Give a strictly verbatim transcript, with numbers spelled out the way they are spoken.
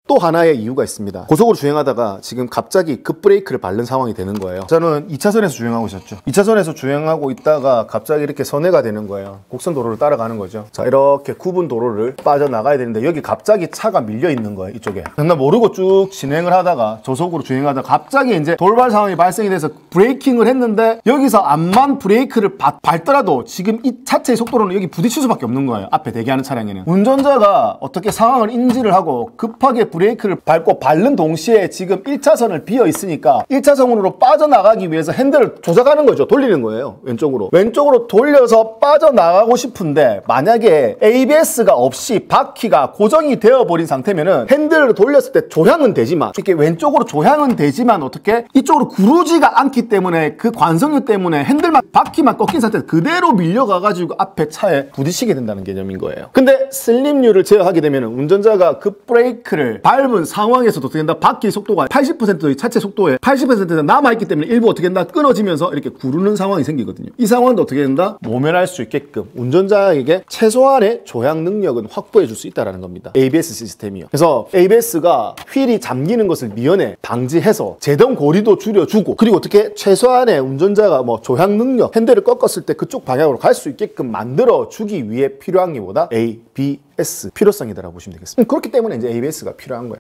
또 하나의 이유가 있습니다. 고속으로 주행하다가 지금 갑자기 급브레이크를 밟는 상황이 되는 거예요. 저는 이 차선에서 주행하고 있었죠. 이 차선에서 주행하고 있다가 갑자기 이렇게 선회가 되는 거예요. 곡선 도로를 따라가는 거죠. 자, 이렇게 구분 도로를 빠져나가야 되는데 여기 갑자기 차가 밀려 있는 거예요. 이쪽에. 나 모르고 쭉 진행을 하다가 저속으로 주행하다가 갑자기 이제 돌발 상황이 발생이 돼서 브레이킹을 했는데 여기서 암만 브레이크를 바, 밟더라도 지금 이 자체의 속도로는 여기 부딪힐 수밖에 없는 거예요. 앞에 대기하는 차량에는. 운전자가 어떻게 상황을 인지를 하고 급하게 브레이크를 밟고 밟는 동시에 지금 일 차선을 비어 있으니까 일 차선으로 빠져나가기 위해서 핸들을 조작하는 거죠. 돌리는 거예요. 왼쪽으로. 왼쪽으로 돌려서 빠져나가고 싶은데 만약에 에이비에스가 없이 바퀴가 고정이 되어버린 상태면은 핸들을 돌렸을 때 조향은 되지만 이렇게 왼쪽으로 조향은 되지만 어떻게 이쪽으로 구르지가 않기 때문에 그 관성유 때문에 핸들만 바퀴만 꺾인 상태에서 그대로 밀려가가지고 앞에 차에 부딪히게 된다는 개념인 거예요. 근데 슬립률을 제어하게 되면 운전자가 급브레이크를 밟은 상황에서도 어떻게 된다? 바퀴 속도가 팔십 퍼센트 차체 속도에 팔십 퍼센트가 남아있기 때문에 일부 어떻게 된다? 끊어지면서 이렇게 구르는 상황이 생기거든요. 이 상황도 어떻게 된다? 모면할 수 있게끔 운전자에게 최소한의 조향 능력은 확보해 줄 수 있다는 겁니다. 에이비에스 시스템이요. 그래서 에이비에스가 휠이 잠기는 것을 미연에 방지해서 제동 거리도 줄여주고 그리고 어떻게 최소한의 운전자가 뭐 조향 능력, 핸들을 꺾었을 때 그쪽 방향으로 갈 수 있게끔 만들어 주기 위해 필요한 게 뭐다? 에이비에스 필요성이다라고 보시면 되겠습니다. 그렇기 때문에 이제 에이비에스가 필요한 거예요.